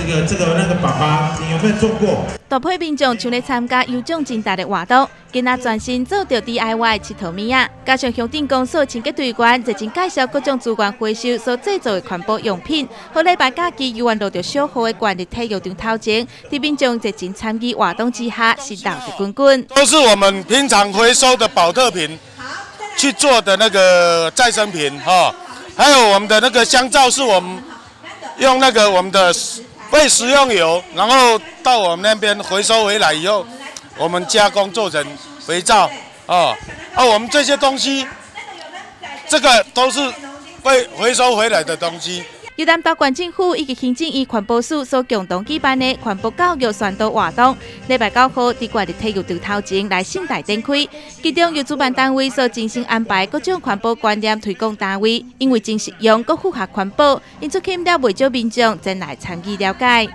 那个爸爸，你有没有做过？ 大批民众像咧参加有奖真大的活动，今仔专心做着 DIY 佚佗物仔，加上乡镇公所清洁队员热情介绍各种资源回收所制造的环保用品，好礼拜假期有缘落着小号的管理体育场头前，伫民众热情参与活动之下，心动的滚滚。 都是我们平常回收的保特瓶去做的那个再生瓶哈，还有我们的那个香皂是我们用那个我们的废食用油，然后到我们那边回收回来以后，我们加工做成肥皂我们这些东西，这个都是被回收回来的东西。 由南投县政府以及行政院环保署所共同举办的环保教育宣导活动，礼拜9号伫管理体育场头前来盛大展开。其中由主办单位所精心安排各种环保观念推广单位，因为真实用、佮符合环保，因此吸引了未少民众前来参与了解。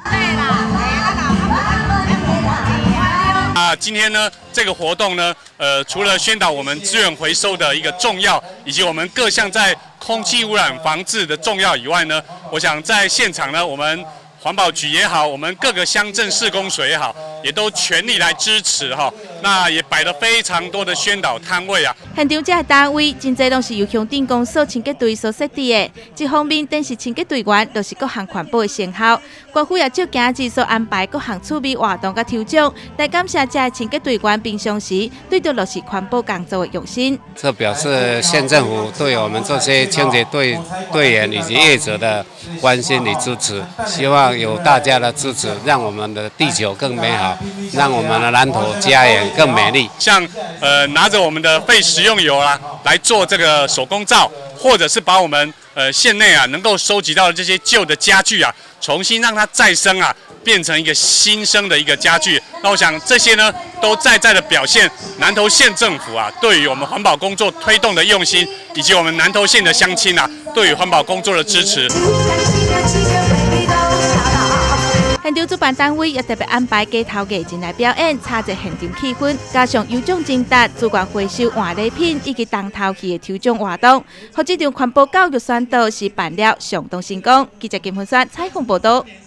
今天呢，这个活动呢，除了宣导我们资源回收的一个重要，以及我们各项在空气污染防治的重要以外呢，我想在现场呢，我们环保局也好，我们各个乡镇市公所也好，也都全力来支持哈。那也摆了非常多的宣导摊位啊。 现场这些单位真侪拢是由乡镇公所清洁队所设置的。一方面，等是清洁队员就是各项环保的成效。官府也照今日所安排各项趣味活动甲抽奖，来感谢这些清洁队员平常时对着落实环保工作的用心。 这表示县政府对我们这些清洁队员以及业者的关心与支持，希望有大家的支持，让我们的地球更美好，让我们的南投家园更美丽。 像拿着我们的废食用油来做这个手工皂，或者是把我们县内能够收集到的这些旧的家具重新让它再生变成一个新生的一个家具。那我想这些呢，都在的表现南投县政府对于我们环保工作推动的用心，以及我们南投县的乡亲对于环保工作的支持。 现场主办单位也特别安排街头艺人来表演，炒热现场气氛，加上有奖征答、资源回收换礼品以及当头去的抽奖活动，和这场环保教育宣导是办了相当成功。记者金凤山采访报道。